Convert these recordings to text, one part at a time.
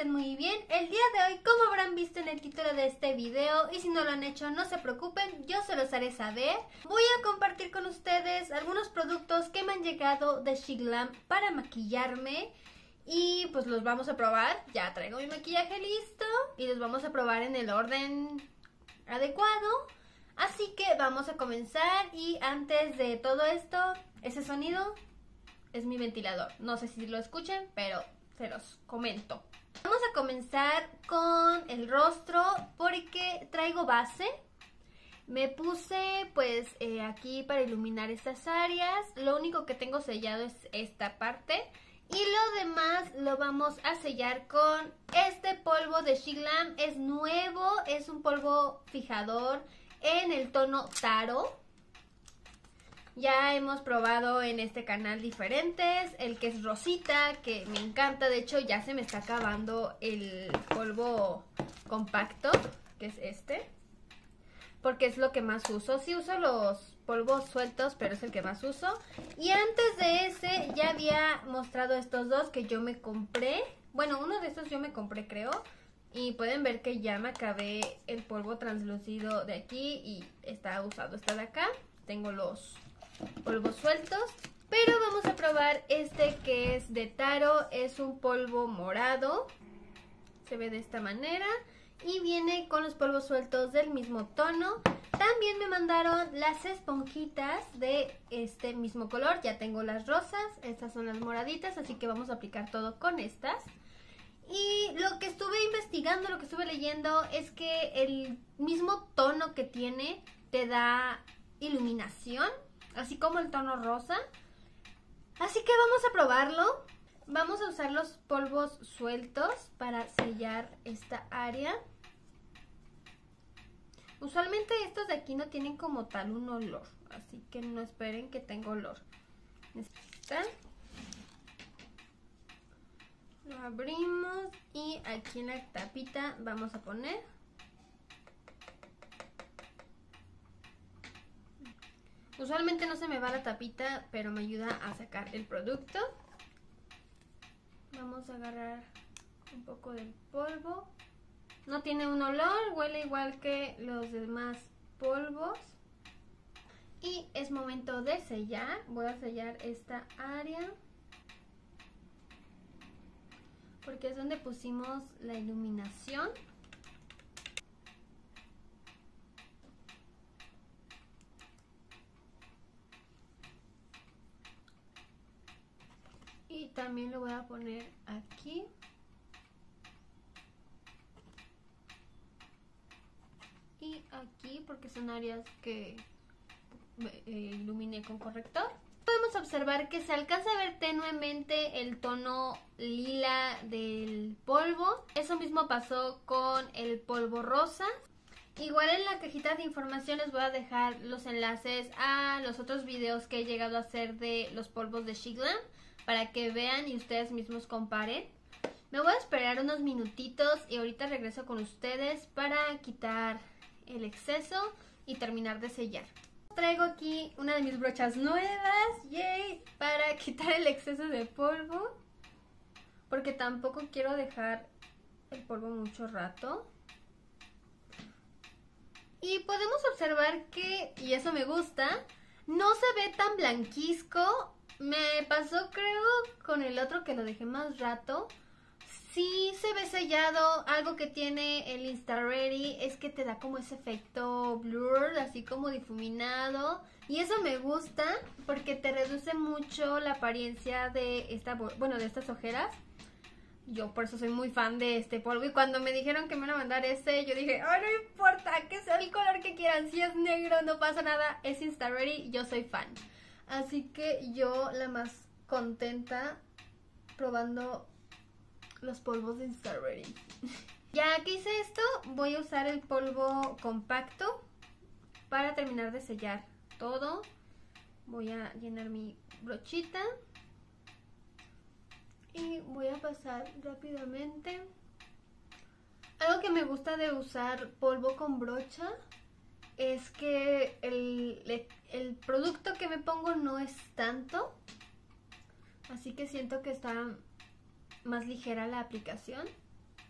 estén muy bien. El día de hoy, como habrán visto en el título de este video, y si no lo han hecho, no se preocupen, yo se los haré saber. Voy a compartir con ustedes algunos productos que me han llegado de SheGlam para maquillarme. Y pues los vamos a probar. Ya traigo mi maquillaje listo y los vamos a probar en el orden adecuado. Así que vamos a comenzar. Y antes de todo esto, ese sonido es mi ventilador. No sé si lo escuchan, pero se los comento. Vamos a comenzar con el rostro porque traigo base. Me puse pues aquí para iluminar estas áreas. Lo único que tengo sellado es esta parte. Y lo demás lo vamos a sellar con este polvo de SheGlam. Es nuevo, es un polvo fijador en el tono Taro. Ya hemos probado en este canal diferentes. El que es rosita, que me encanta. De hecho ya se me está acabando el polvo compacto, que es este. Porque es lo que más uso. Sí uso los polvos sueltos, pero es el que más uso. Y antes de ese ya había mostrado estos dos que yo me compré. Bueno, uno de estos yo me compré, creo. Y pueden ver que ya me acabé el polvo translúcido de aquí y está usado esta de acá. Tengo los polvos sueltos. Pero vamos a probar este que es de Taro. Es un polvo morado. Se ve de esta manera. Y viene con los polvos sueltos del mismo tono. También me mandaron las esponjitas de este mismo color. Ya tengo las rosas, estas son las moraditas, así que vamos a aplicar todo con estas. Y lo que estuve investigando, lo que estuve leyendo es que el mismo tono que tiene te da iluminación, así como el tono rosa. Así que vamos a probarlo. Vamos a usar los polvos sueltos para sellar esta área. Usualmente estos de aquí no tienen como tal un olor, así que no esperen que tenga olor. ¿Está? Lo abrimos y aquí en la tapita vamos a poner. Usualmente no se me va la tapita, pero me ayuda a sacar el producto. Vamos a agarrar un poco del polvo. No tiene un olor, huele igual que los demás polvos. Y es momento de sellar. Voy a sellar esta área porque es donde pusimos la iluminación. Y también lo voy a poner aquí. Y aquí porque son áreas que iluminé con corrector. Podemos observar que se alcanza a ver tenuemente el tono lila del polvo. Eso mismo pasó con el polvo rosa. Igual en la cajita de información les voy a dejar los enlaces a los otros videos que he llegado a hacer de los polvos de SheGlam, para que vean y ustedes mismos comparen. Me voy a esperar unos minutitos y ahorita regreso con ustedes para quitar el exceso y terminar de sellar. Traigo aquí una de mis brochas nuevas, yay, para quitar el exceso de polvo, porque tampoco quiero dejar el polvo mucho rato. Y podemos observar que, y eso me gusta, no se ve tan blanquizco. Me pasó creo con el otro que lo dejé más rato. Sí se ve sellado. Algo que tiene el Insta-Ready es que te da como ese efecto blur, así como difuminado. Y eso me gusta porque te reduce mucho la apariencia de de estas ojeras. Yo por eso soy muy fan de este polvo. Y cuando me dijeron que me iban a mandar este, yo dije, ¡ay, no importa! Que sea el color que quieran. Si es negro, no pasa nada. Es Insta-Ready, yo soy fan. Así que yo la más contenta probando los polvos de Insta-Ready. Ya que hice esto, voy a usar el polvo compacto para terminar de sellar todo. Voy a llenar mi brochita y voy a pasar rápidamente. Algo que me gusta de usar polvo con brocha es que el producto que me pongo no es tanto, así que siento que está más ligera la aplicación.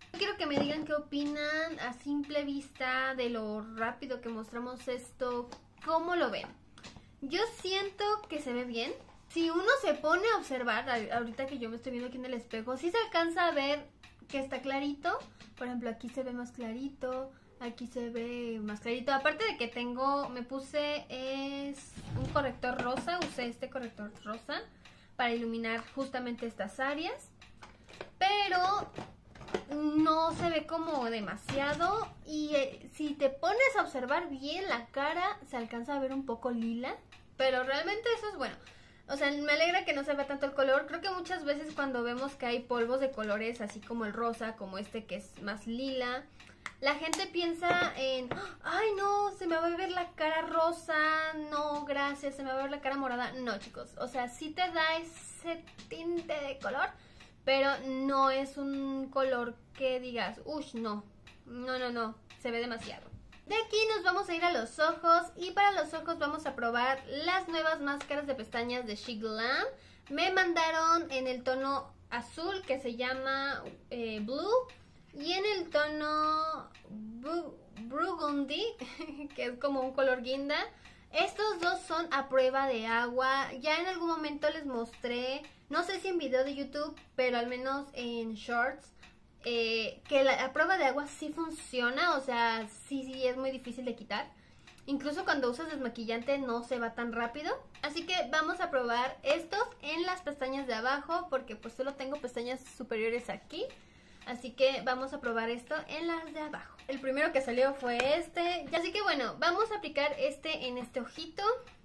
Quiero que me digan qué opinan a simple vista de lo rápido que mostramos esto. ¿Cómo lo ven? Yo siento que se ve bien. Si uno se pone a observar, ahorita que yo me estoy viendo aquí en el espejo, sí se alcanza a ver que está clarito. Por ejemplo, aquí se ve más clarito, aquí se ve más clarito. Aparte de que me puse un corrector rosa, usé este corrector rosa para iluminar justamente estas áreas. Pero no se ve como demasiado y si te pones a observar bien la cara, se alcanza a ver un poco lila. Pero realmente eso es bueno. O sea, me alegra que no se vea tanto el color. Creo que muchas veces cuando vemos que hay polvos de colores, así como el rosa, como este que es más lila, la gente piensa en, ay no, se me va a ver la cara rosa, no, gracias, se me va a ver la cara morada. No, chicos, o sea, sí te da ese tinte de color, pero no es un color que digas, uff, no, se ve demasiado. De aquí nos vamos a ir a los ojos y para los ojos vamos a probar las nuevas máscaras de pestañas de SheGlam. Me mandaron en el tono azul que se llama Blue y en el tono Burgundy que es como un color guinda. Estos dos son a prueba de agua. Ya en algún momento les mostré, no sé si en video de YouTube, pero al menos en shorts, que la prueba de agua sí funciona, o sea, sí es muy difícil de quitar. Incluso cuando usas desmaquillante no se va tan rápido. Así que vamos a probar estos en las pestañas de abajo, porque pues solo tengo pestañas superiores aquí. Así que vamos a probar esto en las de abajo. El primero que salió fue este. Así que bueno, vamos a aplicar este en este ojito.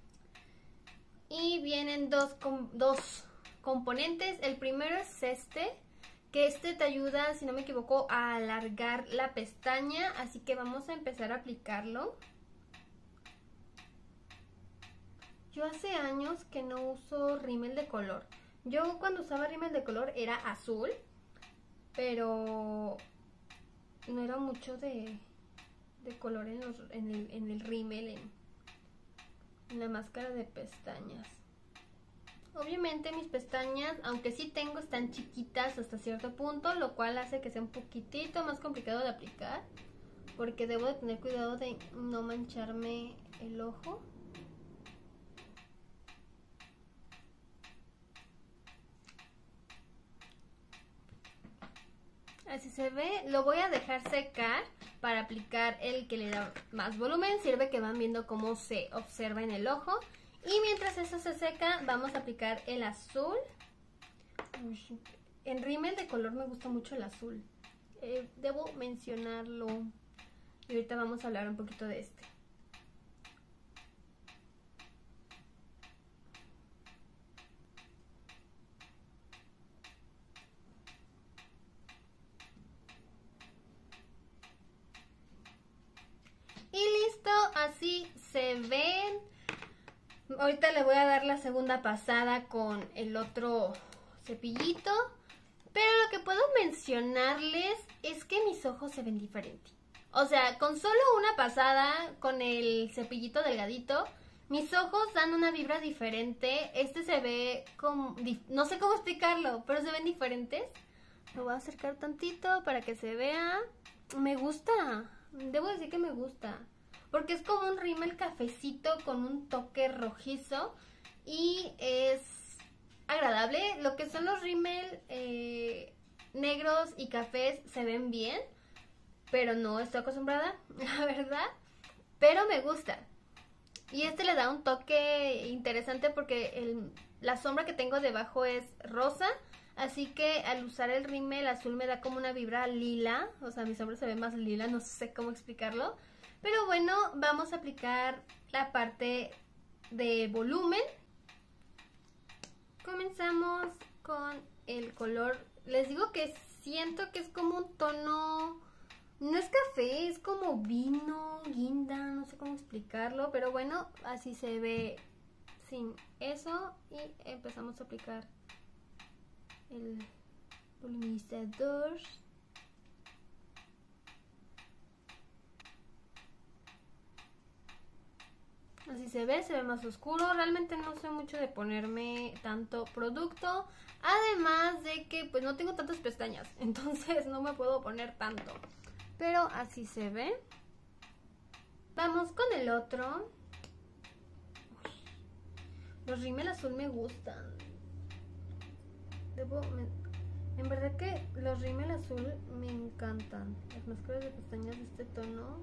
Y vienen dos componentes. El primero es este, que este te ayuda, si no me equivoco, a alargar la pestaña. Así que vamos a empezar a aplicarlo. Yo hace años que no uso rímel de color. Yo cuando usaba rímel de color era azul, pero no era mucho de color en el rímel, en la máscara de pestañas. Obviamente mis pestañas, aunque sí tengo, están chiquitas hasta cierto punto, lo cual hace que sea un poquitito más complicado de aplicar, porque debo de tener cuidado de no mancharme el ojo. Así se ve. Lo voy a dejar secar para aplicar el que le da más volumen. Sirve que van viendo cómo se observa en el ojo. Y mientras eso se seca, vamos a aplicar el azul. En rímel de color me gusta mucho el azul. Debo mencionarlo. Y ahorita vamos a hablar un poquito de este. Y listo, así se ven. Ahorita le voy a dar la segunda pasada con el otro cepillito. Pero lo que puedo mencionarles es que mis ojos se ven diferentes. O sea, con solo una pasada con el cepillito delgadito, mis ojos dan una vibra diferente. Este se ve como, no sé cómo explicarlo, pero se ven diferentes. Lo voy a acercar tantito para que se vea. Me gusta. Debo decir que me gusta, porque es como un rímel cafecito con un toque rojizo y es agradable. Lo que son los rímel negros y cafés se ven bien, pero no estoy acostumbrada, la verdad, pero me gusta. Y este le da un toque interesante porque la sombra que tengo debajo es rosa. Así que al usar el rímel azul me da como una vibra lila. O sea, mi sombra se ve más lila, no sé cómo explicarlo. Pero bueno, vamos a aplicar la parte de volumen. Comenzamos con el color. Les digo que siento que es como un tono... No es café, es como vino, guinda, no sé cómo explicarlo. Pero bueno, así se ve sin eso. Y empezamos a aplicar el voluminizador. Así se ve más oscuro. Realmente no sé mucho de ponerme tanto producto. Además de que pues no tengo tantas pestañas, entonces no me puedo poner tanto. Pero así se ve. Vamos con el otro. Los rímel azul me gustan. En verdad que los rímel azul me encantan. Las máscaras de pestañas de este tono.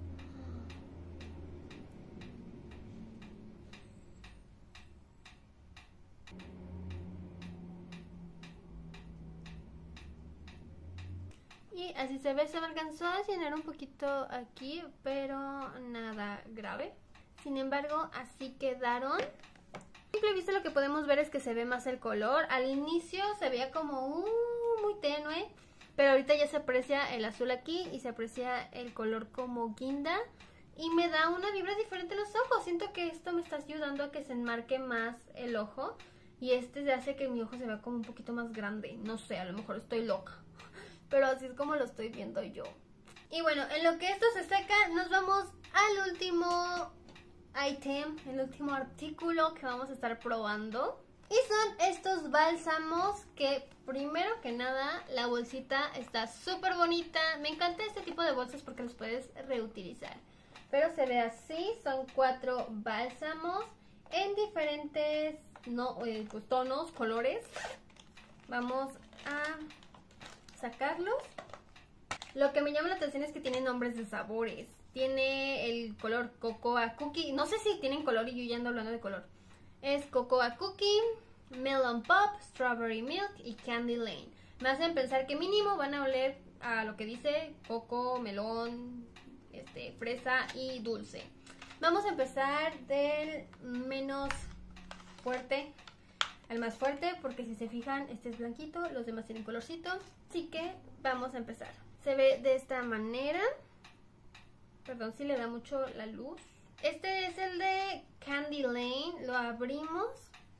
Y así se ve, se me alcanzó a llenar un poquito aquí, pero nada grave. Sin embargo, así quedaron. A simple vista lo que podemos ver es que se ve más el color. Al inicio se veía como muy tenue, pero ahorita ya se aprecia el azul aquí y se aprecia el color como guinda. Y me da una vibra diferente en los ojos. Siento que esto me está ayudando a que se enmarque más el ojo. Y este hace que mi ojo se vea como un poquito más grande. No sé, a lo mejor estoy loca. Pero así es como lo estoy viendo yo. Y bueno, en lo que esto se seca, nos vamos al último item, el último artículo que vamos a estar probando. Y son estos bálsamos que, primero que nada, la bolsita está súper bonita. Me encanta este tipo de bolsas porque los puedes reutilizar. Pero se ve así, son 4 bálsamos en diferentes pues, tonos, colores. Vamos a sacarlos. Lo que me llama la atención es que tienen nombres de sabores. Tiene el color Cocoa Cookie. No sé si tienen color y yo ya ando hablando de color. Es Cocoa Cookie, Melon Pop, Strawberry Milk y Candy Lane. Me hacen pensar que mínimo van a oler a lo que dice coco, melón, fresa y dulce. Vamos a empezar del menos fuerte al más fuerte, porque si se fijan, este es blanquito, los demás tienen colorcito. Así que vamos a empezar. Se ve de esta manera. Perdón si le da mucho la luz. Este es el de Candy Lane. Lo abrimos.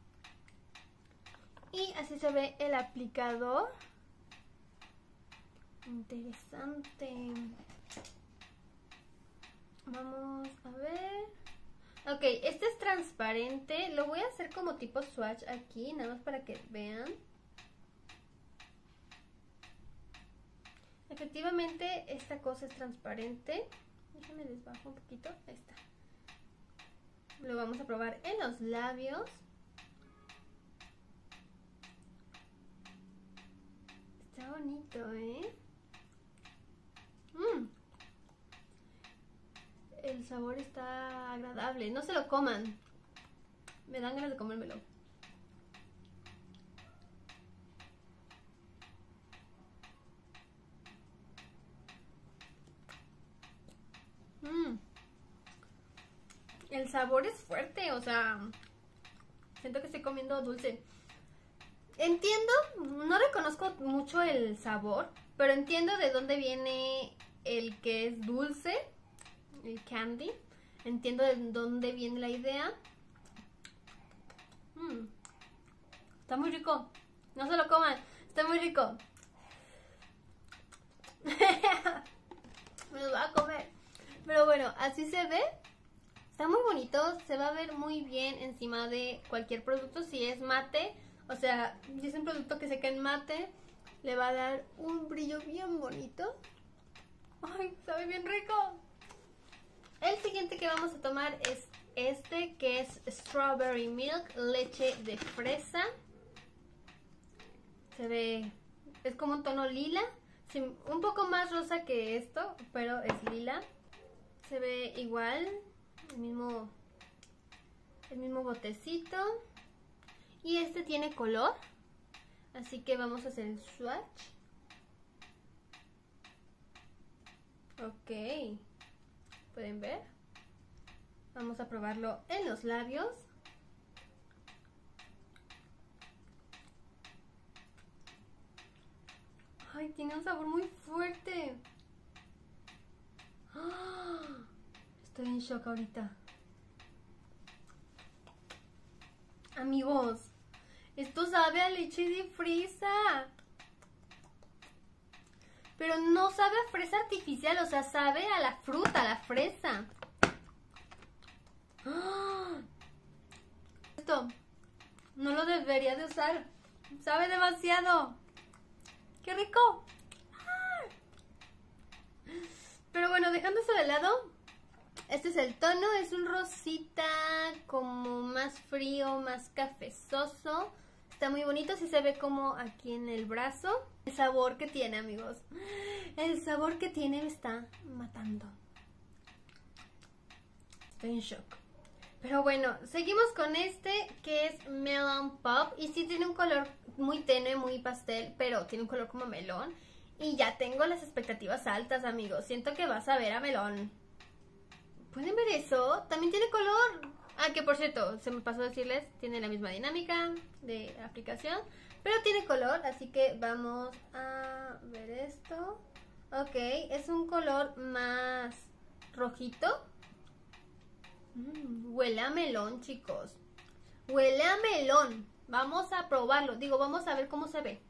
Y así se ve el aplicador. Interesante. Vamos a ver. Ok, este es transparente. Lo voy a hacer como tipo swatch aquí, nada más para que vean. Efectivamente, esta cosa es transparente. Déjenme desbajo un poquito. Ahí está. Lo vamos a probar en los labios. Está bonito, ¿eh? El sabor está agradable. No se lo coman. Me dan ganas de comérmelo. El sabor es fuerte, o sea, siento que estoy comiendo dulce. Entiendo, no reconozco mucho el sabor, pero entiendo de dónde viene el que es dulce, el candy. Entiendo de dónde viene la idea. Está muy rico. No se lo coman, está muy rico. Me lo voy a comer. Pero bueno, así se ve. Está muy bonito, se va a ver muy bien encima de cualquier producto. Si es mate, o sea, si es un producto que seca en mate, le va a dar un brillo bien bonito. ¡Ay, sabe bien rico! El siguiente que vamos a tomar es este, que es Strawberry Milk, leche de fresa. Se ve, es como un tono lila, sí, un poco más rosa que esto, pero es lila. Se ve igual. El mismo botecito. Y este tiene color. Así que vamos a hacer el swatch. Ok. ¿Pueden ver? Vamos a probarlo en los labios. Ay, tiene un sabor muy fuerte. ¡Ah! Estoy en shock ahorita. Amigos, esto sabe a leche de fresa. Pero no sabe a fresa artificial, o sea, sabe a la fruta, a la fresa. ¡Ah! esto. No lo debería de usar. Sabe demasiado. ¡Qué rico! Pero bueno, dejando eso de lado, este es el tono. Es un rosita como más frío, más cafezoso. Está muy bonito, sí se ve como aquí en el brazo. El sabor que tiene, amigos. El sabor que tiene me está matando. Estoy en shock. Pero bueno, seguimos con este que es Melon Pop. Y sí tiene un color muy tenue, muy pastel, pero tiene un color como melón. Y ya tengo las expectativas altas, amigos. Siento que vas a ver a melón. ¿Pueden ver eso? También tiene color. Ah, que por cierto, se me pasó decirles, tiene la misma dinámica de aplicación, pero tiene color, así que vamos a ver esto. Ok, es un color más rojito. Huele a melón, chicos. Huele a melón. Vamos a probarlo. Digo, vamos a ver cómo se ve.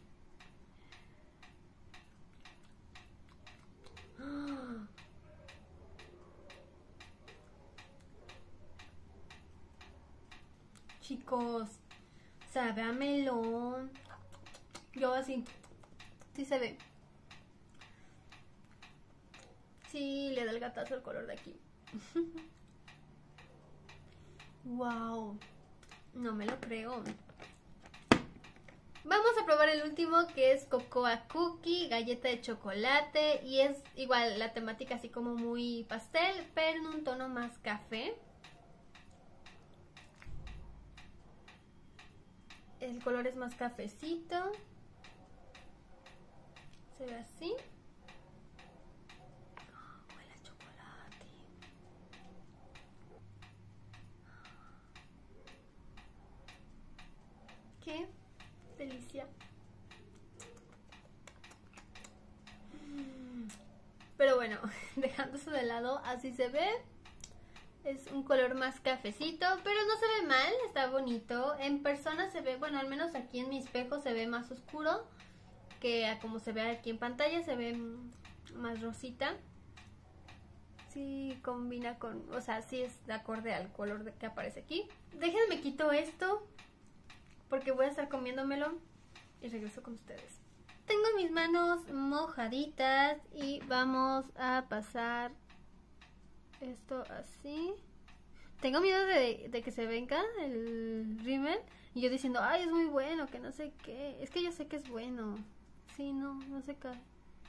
Chicos, sabe a melón. Yo así. Sí se ve. Sí, le da el gatazo el color de aquí. Wow. No me lo creo. Vamos a probar el último, que es Cocoa Cookie, galleta de chocolate. Y es igual la temática así como muy pastel, pero en un tono más café. El color es más cafecito. Se ve así. Oh, huele a chocolate. Qué delicia. Pero bueno, dejando eso de lado, así se ve. Es un color más cafecito, pero no se ve mal, está bonito. En persona se ve, bueno, al menos aquí en mi espejo se ve más oscuro que a como se ve aquí en pantalla, se ve más rosita. Sí combina con, o sea, sí es de acorde al color que aparece aquí. Déjenme quito esto porque voy a estar comiéndomelo y regreso con ustedes. Tengo mis manos mojaditas y vamos a pasar esto así. Tengo miedo de que se venga el rímel y yo diciendo, ay, es muy bueno, que no sé qué. Es que yo sé que es bueno. Sí, no se cae.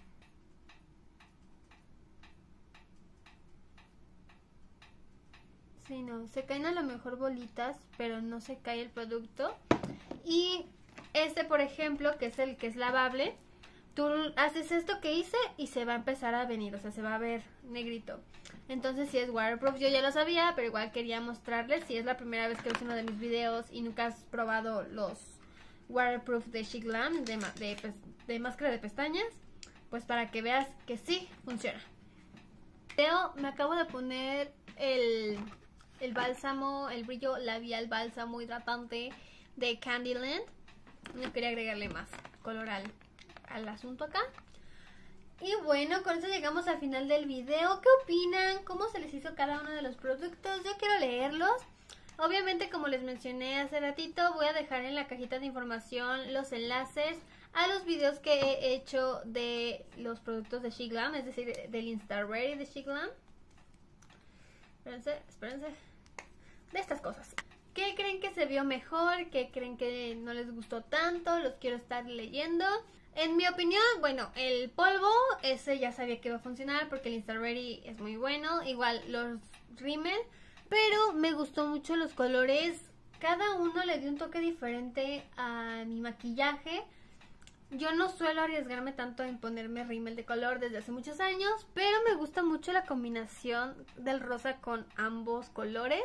Sí, no, se caen a lo mejor bolitas, pero no se cae el producto. Y este, por ejemplo, que es lavable, tú haces esto que hice y se va a empezar a venir, o sea, se va a ver negrito. Entonces, si es waterproof, yo ya lo sabía, pero igual quería mostrarles. Si es la primera vez que ves uno de mis videos y nunca has probado los waterproof de SheGlam, de máscara de pestañas, pues para que veas que sí funciona. Me acabo de poner el bálsamo, el brillo labial bálsamo hidratante de Candyland. No quería agregarle más color al asunto acá. Y bueno, con eso llegamos al final del video. ¿Qué opinan? ¿Cómo se les hizo cada uno de los productos? Yo quiero leerlos. Obviamente, como les mencioné hace ratito, voy a dejar en la cajita de información los enlaces a los videos que he hecho de los productos de SheGlam, es decir, del Insta-Ready de SheGlam. Espérense. De estas cosas. ¿Qué creen que se vio mejor? ¿Qué creen que no les gustó tanto? Los quiero estar leyendo. En mi opinión, bueno, el polvo, ese ya sabía que iba a funcionar porque el Insta-Ready es muy bueno. Igual los rímel, pero me gustó mucho los colores. Cada uno le dio un toque diferente a mi maquillaje. Yo no suelo arriesgarme tanto en ponerme rímel de color desde hace muchos años, pero me gusta mucho la combinación del rosa con ambos colores.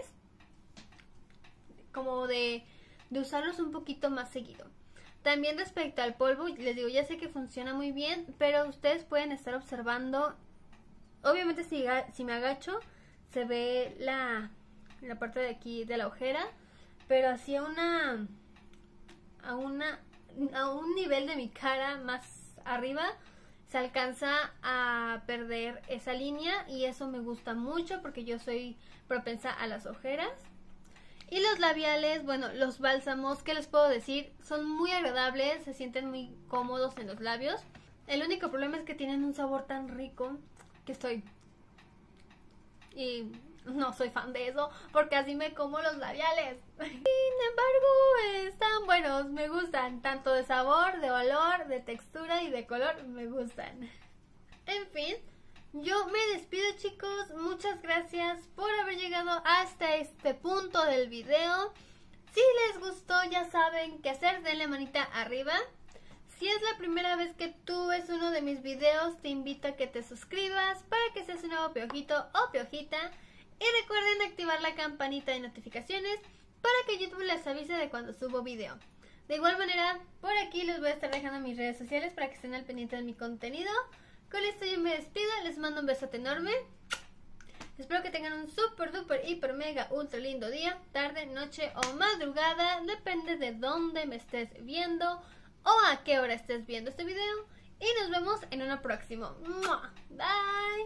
Como de usarlos un poquito más seguido. También respecto al polvo, les digo, ya sé que funciona muy bien, pero ustedes pueden estar observando. Obviamente si me agacho, se ve la parte de aquí de la ojera, pero así a un nivel de mi cara más arriba, se alcanza a perder esa línea y eso me gusta mucho porque yo soy propensa a las ojeras. Y los labiales, bueno, los bálsamos, ¿qué les puedo decir? Son muy agradables, se sienten muy cómodos en los labios. El único problema es que tienen un sabor tan rico que y no soy fan de eso porque así me como los labiales. Sin embargo, están buenos, me gustan, tanto de sabor, de olor, de textura y de color, me gustan. En fin, yo me despido, chicos, muchas gracias por haber llegado hasta este punto del video. Si les gustó, ya saben qué hacer, denle manita arriba. Si es la primera vez que tú ves uno de mis videos, te invito a que te suscribas para que seas un nuevo piojito o piojita. Y recuerden activar la campanita de notificaciones para que YouTube les avise de cuando subo video. De igual manera, por aquí les voy a estar dejando mis redes sociales para que estén al pendiente de mi contenido. Con esto yo me despido, les mando un besote enorme. Espero que tengan un super duper hiper mega ultra lindo día, tarde, noche o madrugada. Depende de dónde me estés viendo o a qué hora estés viendo este video. Y nos vemos en uno próximo. Bye.